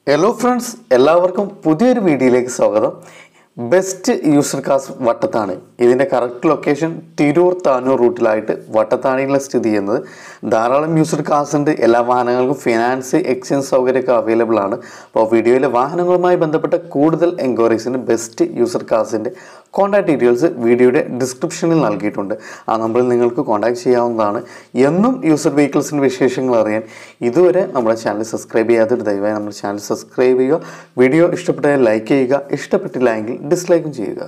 Hello friends, എല്ലാവർക്കും പുതിയൊരു വീഡിയോയിലേക്ക് സ്വാഗതം. Best user cars Vattathani. ഇതിൻ്റെ കറക്റ്റ് ലൊക്കേഷൻ തിരൂർ താനൂർ റൂട്ടിലായിട്ട് വട്ടത്താണിയിലെ സ്ഥിതി ചെയ്യുന്നത്. ധാരാളം യൂസർ കാസ് ഉണ്ട്. എല്ലാ വാഹനങ്ങൾക്കും ഫിനാൻസ് എക്സ്ചേഞ്ച് സൗകര്യമൊക്കെ അവൈലബിൾ ആണ്. അപ്പോൾ വീഡിയോയിലെ വാഹനങ്ങളുമായി ബന്ധപ്പെട്ട കൂടുതൽ എൻക്വയറീസിന് ബെസ്റ്റ് യൂസർ കാസിൻ്റെ കോൺടാക്ട് ഡീറ്റെയിൽസ് വീഡിയോയുടെ ഡിസ്ക്രിപ്ഷനിൽ നൽകിയിട്ടുണ്ട്. ആ നമ്പറിൽ നിങ്ങൾക്ക് കോൺടാക്ട് ചെയ്യാവുന്നതാണ്. എന്നും യൂസർ വെഹിക്കിൾസിൻ്റെ വിശേഷങ്ങൾ അറിയാൻ ഇതുവരെ നമ്മുടെ ചാനൽ സബ്സ്ക്രൈബ് ചെയ്യാത്തവർ ദയവായി നമ്മുടെ ചാനൽ സബ്സ്ക്രൈബ് ചെയ്യുക. വീഡിയോ ഇഷ്ടപ്പെട്ടാൽ ലൈക്ക് ചെയ്യുക, ഇഷ്ടപ്പെട്ടില്ല എങ്കിൽ ഡിസ്ലൈക്കും ചെയ്യുക.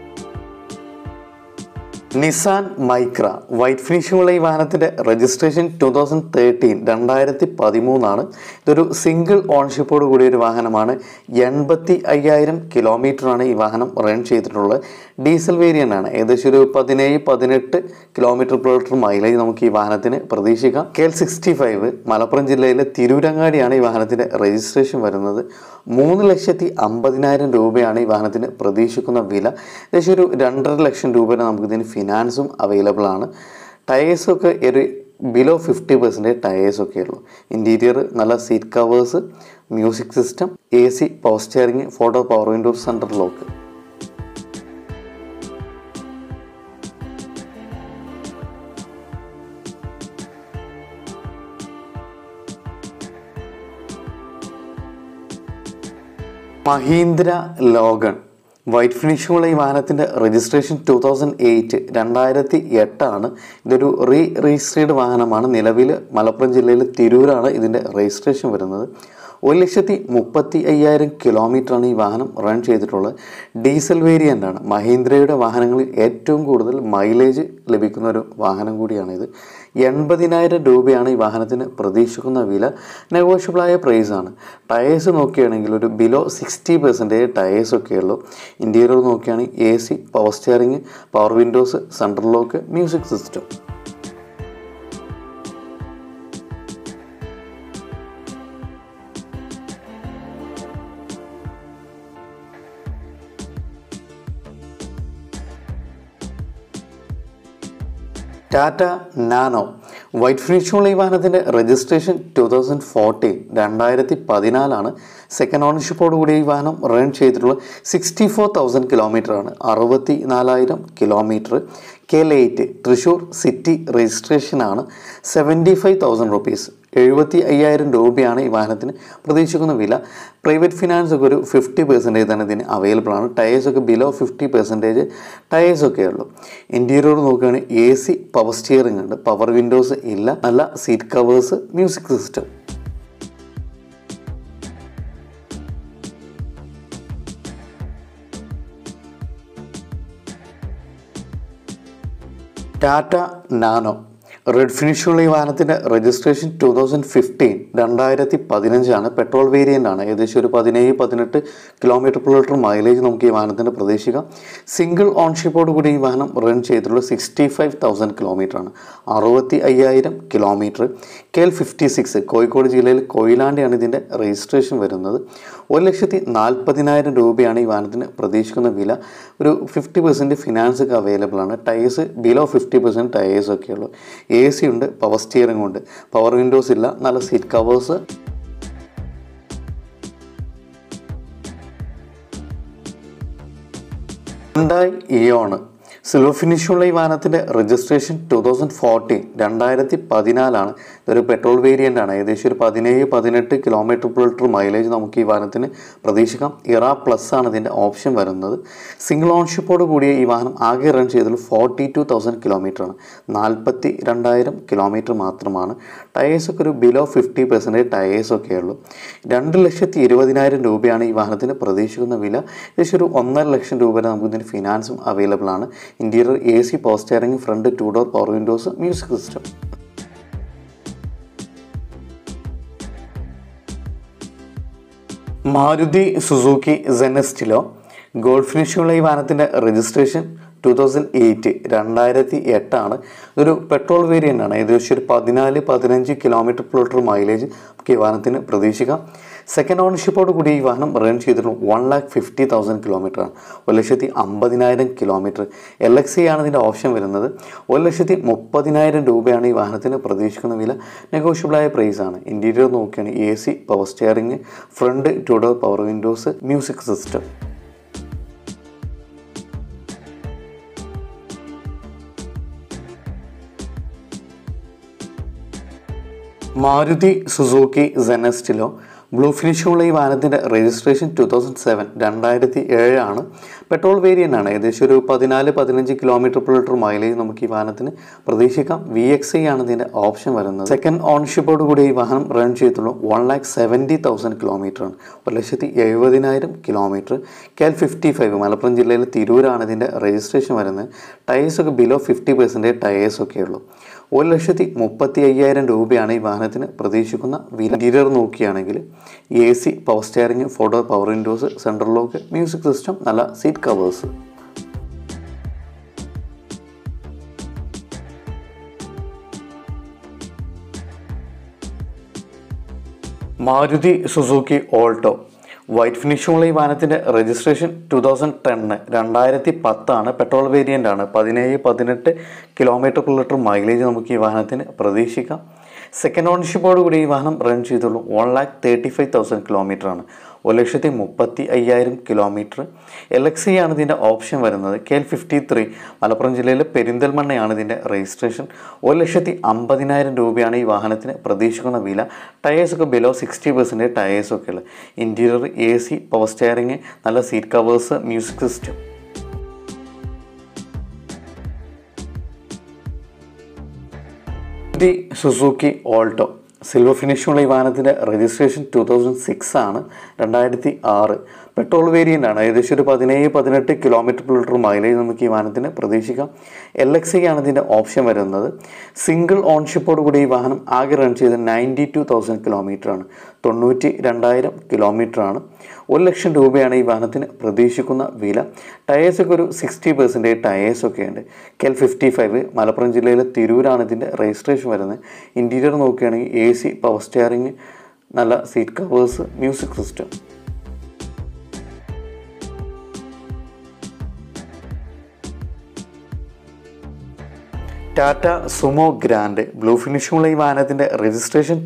നിസാൻ മൈക്ര വൈറ്റ് ഫിനിഷുള്ള ഈ വാഹനത്തിൻ്റെ രജിസ്ട്രേഷൻ 2013 ഇതൊരു സിംഗിൾ ഓൺഷിപ്പോട് കൂടിയ ഒരു വാഹനമാണ്. 85,000 കിലോമീറ്ററാണ് ഈ വാഹനം റൺ ചെയ്തിട്ടുള്ളത്. ഡീസൽ വേരിയൻ്റ് ആണ്. ഏകദേശം ഒരു 17-18 കിലോമീറ്റർ പെർ ലിറ്റർ മൈലേജ് നമുക്ക് ഈ വാഹനത്തിന് പ്രതീക്ഷിക്കാം. KL65 മലപ്പുറം ജില്ലയിലെ തിരൂരങ്ങാടിയാണ് ഈ വാഹനത്തിൻ്റെ രജിസ്ട്രേഷൻ വരുന്നത്. 3,50,000 രൂപയാണ് ഈ വാഹനത്തിന് പ്രതീക്ഷിക്കുന്ന വില. ഏകദേശം ഒരു 2.5 ലക്ഷം രൂപ നമുക്കിതിന് ഫിനാൻസും അവൈലബിൾ ആണ്. ടയേഴ്സൊക്കെ ഒരു ബിലോ 50% ടയേഴ്സൊക്കെ ഉള്ളൂ. ഇൻറ്റീരിയർ നല്ല seat covers, music system, AC, power steering, photo power window, central lock. Mahindra Logan white ഫിനിഷുള്ള ഈ വാഹനത്തിൻ്റെ രജിസ്ട്രേഷൻ 2008 ഇതൊരു രജിസ്ട്രേഡ് വാഹനമാണ്. നിലവിൽ മലപ്പുറം ജില്ലയിൽ തിരൂരാണ് ഇതിൻ്റെ രജിസ്ട്രേഷൻ വരുന്നത്. 1,35,000 കിലോമീറ്ററാണ് ഈ വാഹനം റൺ ചെയ്തിട്ടുള്ളത്. ഡീസൽ വേരിയൻ്റ് ആണ്. മഹീന്ദ്രയുടെ വാഹനങ്ങളിൽ ഏറ്റവും കൂടുതൽ മൈലേജ് ലഭിക്കുന്ന ഒരു വാഹനം കൂടിയാണിത്. 80,000 രൂപയാണ് ഈ വാഹനത്തിന് പ്രതീക്ഷിക്കുന്ന വില. നെഗോഷ്യബിളായ പ്രൈസാണ്. ടയേഴ്സ് നോക്കുകയാണെങ്കിൽ ഒരു ബിലോ 60% ടയേഴ്സൊക്കെ ഉള്ളൂ. ഇൻറ്റീരിയർ നോക്കുകയാണെങ്കിൽ AC, power steering, power windows, central lock, music system. Tata Nano white ഫിനിഷുള്ള ഈ വാഹനത്തിൻ്റെ രജിസ്ട്രേഷൻ 2014 സെക്കൻഡ് ഓണർഷിപ്പോട് കൂടി ഈ വാഹനം റൺ ചെയ്തിട്ടുള്ള 64,000 കിലോമീറ്ററാണ്. 64,000 കിലോമീറ്റർ. KL8 തൃശ്ശൂർ സിറ്റി രജിസ്ട്രേഷനാണ്. 75,000 റുപ്പീസ് 75,000 രൂപയാണ് ഈ വാഹനത്തിന് പ്രതീക്ഷിക്കുന്ന വില. പ്രൈവറ്റ് ഫിനാൻസ് ഒക്കെ ഒരു 50% തന്നെ ഇതിന് അവൈലബിൾ ആണ്. ടയേഴ്സൊക്കെ ബിലോ 50% ടയേഴ്സൊക്കെ ഉള്ളൂ. ഇൻറ്റീരിയർ നോക്കുകയാണെങ്കിൽ AC, പവർ സ്റ്റിയറിംഗ് ഉണ്ട്. പവർ വിൻഡോസ് ഇല്ല. നല്ല seat covers, music system. Tata Nano red ഫിനിഷുള്ള ഈ വാഹനത്തിൻ്റെ രജിസ്ട്രേഷൻ 2015 പെട്രോൾ വേരിയൻ്റ് ആണ്. ഏകദേശം ഒരു 17-18 കിലോമീറ്റർ പെർ ലിറ്റർ മൈലേജ് നമുക്ക് ഈ വാഹനത്തിന് പ്രതീക്ഷിക്കാം. സിംഗിൾ ഓൺഷിപ്പോട് കൂടി ഈ വാഹനം റൺ ചെയ്തിട്ടുള്ള 65,000 കിലോമീറ്ററാണ്. 65,000 കിലോമീറ്റർ. KL56 കോഴിക്കോട് ജില്ലയിൽ കൊയിലാണ്ടിയാണ് ഇതിൻ്റെ രജിസ്ട്രേഷൻ വരുന്നത്. 1,40,000 രൂപയാണ് ഈ വാഹനത്തിന് പ്രതീക്ഷിക്കുന്ന വില. ഒരു 50% ഫിനാൻസ് ഒക്കെ അവൈലബിൾ ആണ്. ടയേഴ്സ് ബിലോ 50% ടയേഴ്സൊക്കെ ഉള്ളൂ. AC ഉണ്ട്, പവർ സ്റ്റിയറിംഗ് ഉണ്ട്, പവർ വിൻഡോസ് ഇല്ല, നല്ല seat covers. Hyundai Eon silver ഫിനിഷുള്ള ഈ വാഹനത്തിൻ്റെ രജിസ്ട്രേഷൻ 2014 ഇതൊരു പെട്രോൾ വേരിയൻ്റ് ആണ്. ഏകദേശം ഒരു 17-18 കിലോമീറ്റർ പെർ ലിറ്റർ മൈലേജ് നമുക്ക് ഈ വാഹനത്തിന് പ്രതീക്ഷിക്കാം. ഇറ പ്ലസ് ആണ് ഇതിൻ്റെ ഓപ്ഷൻ വരുന്നത്. സിംഗിൾ ഓൺഷിപ്പോട് കൂടിയ ഈ വാഹനം ആകെ റൺ ചെയ്തത് 42,000 കിലോമീറ്ററാണ്. 42,000 കിലോമീറ്റർ മാത്രമാണ്. ടയേഴ്സൊക്കെ ഒരു ബിലോ 50% ടയേഴ്സൊക്കെ ഉള്ളൂ. 2,20,000 രൂപയാണ് ഈ വാഹനത്തിന് പ്രതീക്ഷിക്കുന്ന വില. ഏകദേശം ഒരു 1.5 ലക്ഷം രൂപ വരെ നമുക്ക് ഇതിന് ഫിനാൻസും അവൈലബിൾ ആണ്. Interior AC, power steering, front 2 door power windows, music system. Maruti Suzuki Zen Estilo gold ഫിനിഷുള്ള ഈ വാഹനത്തിൻ്റെ രജിസ്ട്രേഷൻ 2008 ഇതൊരു പെട്രോൾ വേരിയൻ്റ് ആണ്. ഏകദേശം ഒരു 14-15 കിലോമീറ്റർ പെർ ലിറ്റർ മൈലേജ് നമുക്ക് ഈ വാഹനത്തിന് പ്രതീക്ഷിക്കാം. സെക്കൻഡ് ഓണർഷിപ്പോട് കൂടി ഈ വാഹനം റൺ ചെയ്തിട്ടുള്ള 1,50,000 കിലോമീറ്ററാണ്, 1,50,000 കിലോമീറ്റർ. LXi ആണ് ഇതിൻ്റെ ഓപ്ഷൻ വരുന്നത്. 1,30,000 രൂപയാണ് ഈ വാഹനത്തിന് പ്രതീക്ഷിക്കുന്ന വില. നെഗോഷ്യബിളായ പ്രൈസാണ്. ഇൻറ്റീരിയർ നോക്കുകയാണെങ്കിൽ AC, power steering, front 2 door power windows, music system. Maruti Suzuki Zen Estilo blue ഫിനിഷുള്ള ഈ വാഹനത്തിൻ്റെ രജിസ്ട്രേഷൻ 2007 ആണ്. പെട്രോൾ വേരിയൻ്റ് ആണ്. ഏകദേശം ഒരു 14-15 കിലോമീറ്റർ പെർ ലിറ്റർ മൈലേജ് നമുക്ക് ഈ വാഹനത്തിന് പ്രതീക്ഷിക്കാം. VXi ആണ് ഇതിൻ്റെ ഓപ്ഷൻ വരുന്നത്. സെക്കൻഡ് ഓണർഷിപ്പോട് കൂടി ഈ വാഹനം റൺ ചെയ്തിട്ടുള്ളൂ 1,70,000 കിലോമീറ്ററാണ്, 1,70,000 കിലോമീറ്റർ. KL55 മലപ്പുറം ജില്ലയിലെ തിരൂരാണ് ഇതിൻ്റെ രജിസ്ട്രേഷൻ വരുന്നത്. ടയേഴ്സൊക്കെ ബിലോ 50% ടയേഴ്സൊക്കെ ഉള്ളൂ. 1,35,000 രൂപയാണ് ഈ വാഹനത്തിന് പ്രതീക്ഷിക്കുന്ന വില. ഇൻറ്റീരിയർ നോക്കുകയാണെങ്കിൽ AC, power steering, 4 door power windows, central lock, music system, നല്ല seat covers. Maruti Suzuki Alto white ഫിനിഷുള്ള ഈ വാഹനത്തിൻ്റെ രജിസ്ട്രേഷൻ 2010 ആണ്. പെട്രോൾ വേരിയൻ്റ് ആണ്. 17-18 കിലോമീറ്റർ പെർ ലിറ്റർ മൈലേജ് നമുക്ക് ഈ വാഹനത്തിന് പ്രതീക്ഷിക്കാം. സെക്കൻഡ് ഓണർഷിപ്പോട് കൂടി ഈ വാഹനം റൺ ചെയ്തുള്ളൂ 1,35,000 കിലോമീറ്ററാണ്, 1,30,000 കിലോമീറ്റർ. LXi ആണ് ഇതിൻ്റെ ഓപ്ഷൻ വരുന്നത്. KL53 മലപ്പുറം ജില്ലയിലെ പെരിന്തൽമണ്ണയാണ് ഇതിൻ്റെ രജിസ്ട്രേഷൻ. 1,50,000 രൂപയാണ് ഈ വാഹനത്തിന് പ്രതീക്ഷിക്കുന്ന വില. ടയേഴ്സൊക്കെ ബിലോ 60% ടയേഴ്സൊക്കെ ഉള്ളത്. ഇൻറ്റീരിയർ AC, പവർ സ്റ്റിയറിംഗ്, നല്ല seat covers, music system. Suzuki Alto silver ഫിനിഷുള്ള ഈ വാഹനത്തിൻ്റെ രജിസ്ട്രേഷൻ 2006 ആണ്, 2006. പെട്രോൾ വേരിയൻ്റ് ആണ്. ഏകദേശം ഒരു 17-18 കിലോമീറ്റർ പെർ ലിറ്റർ മൈലേജ് നമുക്ക് ഈ വാഹനത്തിന് പ്രതീക്ഷിക്കാം. LXi ആണ് ഇതിൻ്റെ ഓപ്ഷൻ വരുന്നത്. സിംഗിൾ ഓൺഷിപ്പോട് കൂടി ഈ വാഹനം ആകെ റൺ ചെയ്ത് 92,000 കിലോമീറ്ററാണ്, 92,000 കിലോമീറ്ററാണ്. 1,00,000 രൂപയാണ് ഈ വാഹനത്തിന് പ്രതീക്ഷിക്കുന്ന വില. ടയേഴ്സൊക്കെ ഒരു 60% ടയേഴ്സൊക്കെ ഉണ്ട്. KL55 മലപ്പുറം ജില്ലയിലെ തിരൂരാണ് ഇതിൻ്റെ രജിസ്ട്രേഷൻ വരുന്നത്. ഇൻറ്റീരിയർ നോക്കുകയാണെങ്കിൽ AC, പവർ സ്റ്റിയറിംഗ്, നല്ല seat covers, music system. Tata Sumo Grand blue ഫിനിഷുള്ള ഈ വാഹനത്തിൻ്റെ രജിസ്ട്രേഷൻ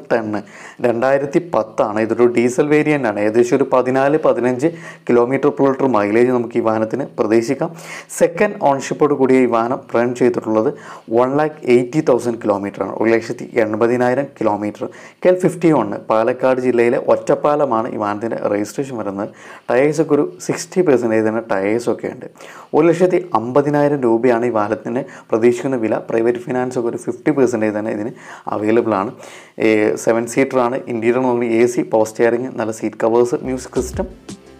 2010 ആണ്. ഇതൊരു ഡീസൽ വേരിയൻ്റ് ആണ്. ഏകദേശം ഒരു 14-15 കിലോമീറ്റർ പെർ ലിറ്റർ മൈലേജ് നമുക്ക് ഈ വാഹനത്തിന് പ്രതീക്ഷിക്കാം. സെക്കൻഡ് ഓൺഷിപ്പോട് കൂടിയ ഈ വാഹനം റൺ ചെയ്തിട്ടുള്ളത് 1,80,000 കിലോമീറ്ററാണ്, 1,80,000 കിലോമീറ്റർ. KL51 പാലക്കാട് ജില്ലയിലെ ഒറ്റപ്പാലമാണ് ഈ വാഹനത്തിൻ്റെ രജിസ്ട്രേഷൻ വരുന്നത്. ടയേഴ്സൊക്കെ ഒരു 60% തന്നെ ടയേഴ്സൊക്കെ ഉണ്ട്. 1,50,000 രൂപയാണ് ഈ വാഹനത്തിന് പ്രതീക്ഷിക്കുന്ന വില. പ്രൈവറ്റ് ഫിനാൻസ് ഒക്കെ ഒരു 50% തന്നെ ഇതിന് അവൈലബിൾ ആണ്. 7 സീറ്റർ ആണ്. ഇൻറ്റീരിയർ നോക്കി AC, പവർ സ്റ്റിയറിംഗ്, നല്ല seat covers, music system.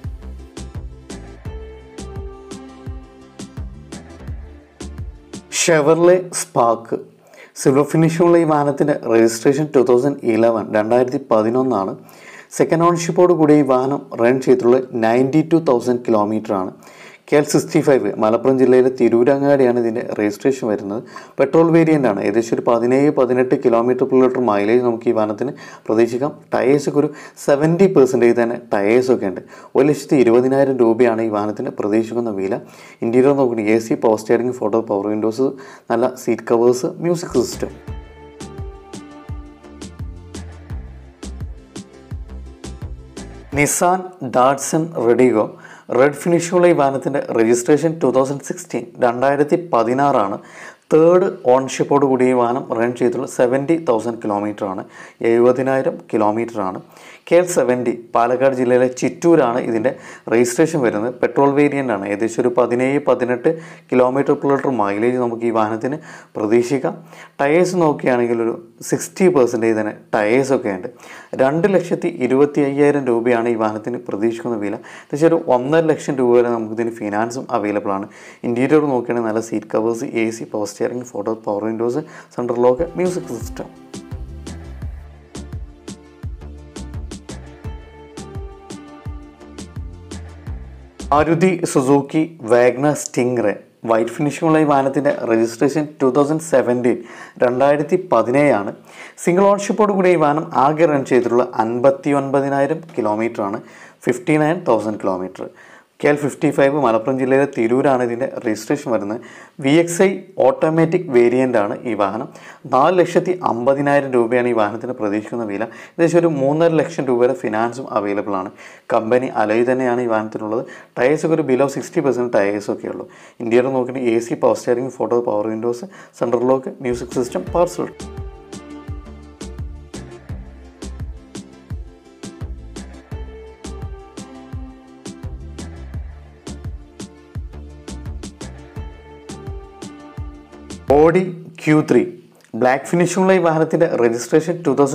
Chevrolet Spark silver ഫിനിഷുള്ള ഈ വാഹനത്തിൻ്റെ രജിസ്ട്രേഷൻ 2011 ആണ്. സെക്കൻഡ് ഓണർഷിപ്പോട് കൂടി ഈ വാഹനം റൺ ചെയ്തിട്ടുള്ളത് 92,000 കിലോമീറ്ററാണ്. KL65 മലപ്പുറം ജില്ലയിലെ തിരൂരങ്ങാടിയാണ് ഇതിൻ്റെ രജിസ്ട്രേഷൻ വരുന്നത്. പെട്രോൾ വേരിയൻ്റ് ആണ്. ഏകദേശം ഒരു 17-18 കിലോമീറ്റർ പെർ ലിറ്റർ മൈലേജ് നമുക്ക് ഈ വാഹനത്തിന് പ്രതീക്ഷിക്കാം. ടയേഴ്സൊക്കെ ഒരു 70% തന്നെ ടയേഴ്സൊക്കെ ഉണ്ട്. 1,20,000 രൂപയാണ് ഈ വാഹനത്തിന് പ്രതീക്ഷിക്കുന്ന വില. ഇൻറ്റീരിയർ നോക്കുകയാണെങ്കിൽ AC, power steering, 4 door power windows, നല്ല seat covers, music system. Nissan Datsun redigo red ഫിനിഷുള്ള ഈ വാഹനത്തിൻ്റെ രജിസ്ട്രേഷൻ 2016 ആണ്. തേർഡ് ഓൺഷിപ്പോട് കൂടി ഈ വാഹനം റൺ ചെയ്തിട്ടുള്ള 70,000 കിലോമീറ്ററാണ്, 70,000 കിലോമീറ്ററാണ്. KL70 പാലക്കാട് ജില്ലയിലെ ചിറ്റൂരാണ് ഇതിൻ്റെ രജിസ്ട്രേഷൻ വരുന്നത്. പെട്രോൾ വേരിയൻ്റ് ആണ്. ഏകദേശം ഒരു 17-18 കിലോമീറ്റർ പെർ ലിറ്റർ മൈലേജ് നമുക്ക് ഈ വാഹനത്തിന് പ്രതീക്ഷിക്കാം. ടയേഴ്സ് നോക്കുകയാണെങ്കിൽ ഒരു 60% തന്നെ ടയേഴ്സൊക്കെ ഉണ്ട്. 2,25,000 രൂപയാണ് ഈ വാഹനത്തിന് പ്രതീക്ഷിക്കുന്ന വില. ഏകദേശം ഒരു 1,50,000 രൂപ വരെ നമുക്കിതിന് ഫിനാൻസും അവൈലബിൾ ആണ്. ഇൻറ്റീരിയർ നോക്കുകയാണെങ്കിൽ നല്ല seat covers, AC, power steering, 4 door power windows, central lock, music system. Maruti Suzuki WagonR Stingray white ഫിനിഷിങ്ങുള്ള ഈ വാഹനത്തിൻ്റെ രജിസ്ട്രേഷൻ 2017 2017 സിംഗിൾ ഓൺഷിപ്പോട് കൂടി ഈ വാഹനം ആകെ റൺ ചെയ്തിട്ടുള്ള 59,000 കിലോമീറ്ററാണ്, 59,000 കിലോമീറ്റർ. KL55 മലപ്പുറം ജില്ലയിലെ തിരൂരാണ് ഇതിൻ്റെ രജിസ്ട്രേഷൻ വരുന്നത്. VXI ഓട്ടോമാറ്റിക് വേരിയൻ്റ് ആണ് ഈ വാഹനം. 4,50,000 രൂപയാണ് ഈ വാഹനത്തിന് പ്രതീക്ഷിക്കുന്ന വില. ഏകദേശം ഒരു 3.5 ലക്ഷം രൂപയുടെ ഫിനാൻസും അവൈലബിൾ ആണ്. കമ്പനി അലോയ് തന്നെയാണ് ഈ വാഹനത്തിനുള്ളത്. ടയേഴ്സൊക്കെ ഒരു ബിലോ 60% ടയേഴ്സൊക്കെ ഉള്ളൂ. ഇന്ത്യയിൽ നോക്കിയിട്ട് AC, power steering, photo, power windows, central lock, music system, parcel. Audi Q3 black ഫിനിഷിങ്ങുള്ള ഈ വാഹനത്തിൻ്റെ രജിസ്ട്രേഷൻ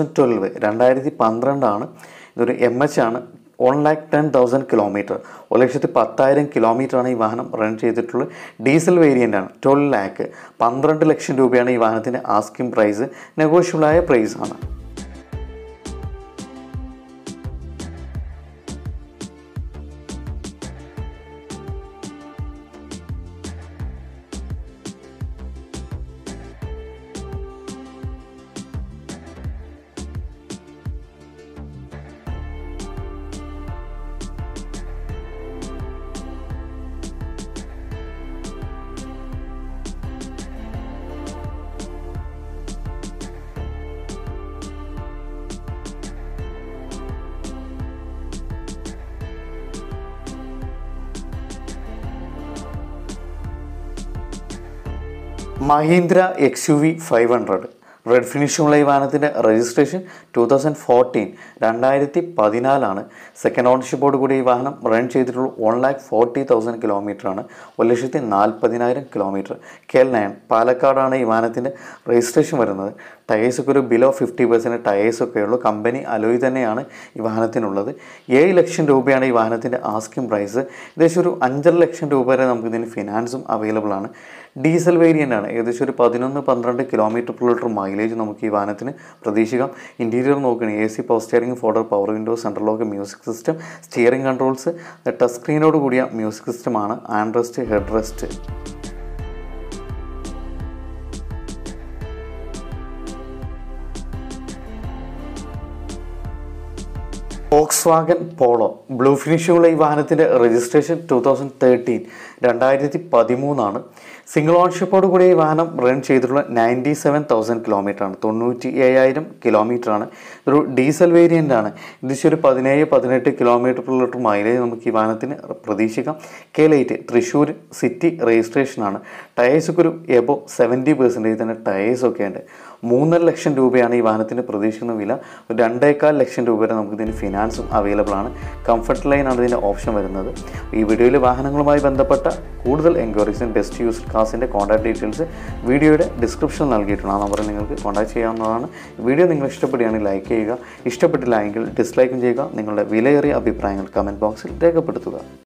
2012 ആണ്. ഇതൊരു MH ആണ്. 1,10,000 കിലോമീറ്റർ, 1,10,000 കിലോമീറ്ററാണ് ഈ വാഹനം റൺ ചെയ്തിട്ടുള്ളത്. ഡീസൽ വേരിയൻ്റ് ആണ്. 12 ലാക്ക്, 12 ലക്ഷം രൂപയാണ് ഈ വാഹനത്തിൻ്റെ ആസ്കിംഗ് പ്രൈസ്. നെഗോഷ്യബിളായ പ്രൈസ് ആണ്. മഹീന്ദ്ര XUV 500 റെഡ് ഫിനിഷിങ്ങുള്ള ഈ വാഹനത്തിൻ്റെ രജിസ്ട്രേഷൻ 2014 സെക്കൻഡ് ഓണർഷിപ്പോട് കൂടി ഈ വാഹനം റൺ ചെയ്തിട്ടുള്ള 1,40,000 കിലോമീറ്ററാണ്, 1,40,000 കിലോമീറ്റർ. KL9 പാലക്കാടാണ് ഈ വാഹനത്തിൻ്റെ രജിസ്ട്രേഷൻ വരുന്നത്. ടയേഴ്സൊക്കെ ഒരു ബിലോ 50% ടയേഴ്സൊക്കെ ഉള്ളൂ. കമ്പനി അലോയ് തന്നെയാണ് ഈ വാഹനത്തിനുള്ളത്. 7 ലക്ഷം രൂപയാണ് ഈ വാഹനത്തിൻ്റെ ആസ്കിംഗ് പ്രൈസ്. ഏകദേശം ഒരു 5.5 ലക്ഷം രൂപ വരെ നമുക്ക് ഇതിന് ഫിനാൻസും അവൈലബിൾ ആണ്. ഡീസൽ വേരിയൻ്റ് ആണ്. ഏകദേശം ഒരു 11-12 കിലോമീറ്റർ പെർ ലിറ്റർ മൈലേജ് നമുക്ക് ഈ വാഹനത്തിന് പ്രതീക്ഷിക്കാം. ഇൻറ്റീരിയർ നോക്കുകയാണെങ്കിൽ AC, power steering, photo, power windows, central lock, music system, steering controls, touch സ്ക്രീനോട് കൂടിയ മ്യൂസിക് സിസ്റ്റമാണ്. Hand rest, head rest. Volkswagen Polo blue ഫിനിഷിങ്ങുള്ള ഈ വാഹനത്തിൻ്റെ രജിസ്ട്രേഷൻ 2013 സിംഗിൾ ഓൺഷിപ്പോട് കൂടി ഈ വാഹനം റൺ ചെയ്തിട്ടുള്ള 97,000 കിലോമീറ്ററാണ്, 97,000 കിലോമീറ്ററാണ്. ഒരു ഡീസൽ വേരിയൻ്റ് ആണ്. ഏകദേശം ഒരു 17-18 കിലോമീറ്റർ പെർ ലിറ്റർ മൈലേജ് നമുക്ക് ഈ വാഹനത്തിന് പ്രതീക്ഷിക്കാം. KL8 Thrissur city രജിസ്ട്രേഷനാണ്. ടയേഴ്സൊക്കെ ഒരു എബോ 70% തന്നെ ടയേഴ്സൊക്കെ ഉണ്ട്. 3.5 ലക്ഷം രൂപയാണ് ഈ വാഹനത്തിന് പ്രതീക്ഷിക്കുന്ന വില. 2.25 ലക്ഷം രൂപ വരെ നമുക്ക് ഇതിന് ഫിനാൻസും അവൈലബിൾ ആണ്. കംഫർട്ട് ലൈനാണ് ഇതിൻ്റെ ഓപ്ഷൻ വരുന്നത്. ഈ വീഡിയോയിൽ വാഹനങ്ങളുമായി ബന്ധപ്പെട്ട കൂടുതൽ എൻക്വയറീസിന് ബെസ്റ്റ് യൂസർ കാസിൻ്റെ കോൺടാക്ട് ഡീറ്റെയിൽസ് വീഡിയോയുടെ ഡിസ്ക്രിപ്ഷൻ നൽകിയിട്ടുണ്ട്. ആ നമ്പറിൽ നിങ്ങൾക്ക് കോൺടാക്ട് ചെയ്യാവുന്നതാണ്. വീഡിയോ നിങ്ങൾ ഇഷ്ടപ്പെടുകയാണെങ്കിൽ ലൈക്ക് ചെയ്യുക, ഇഷ്ടപ്പെട്ടില്ല എങ്കിൽ ഡിസ്ലൈക്കും ചെയ്യുക. നിങ്ങളുടെ വിലയേറിയ അഭിപ്രായങ്ങൾ കമൻറ്റ് ബോക്സിൽ രേഖപ്പെടുത്തുക.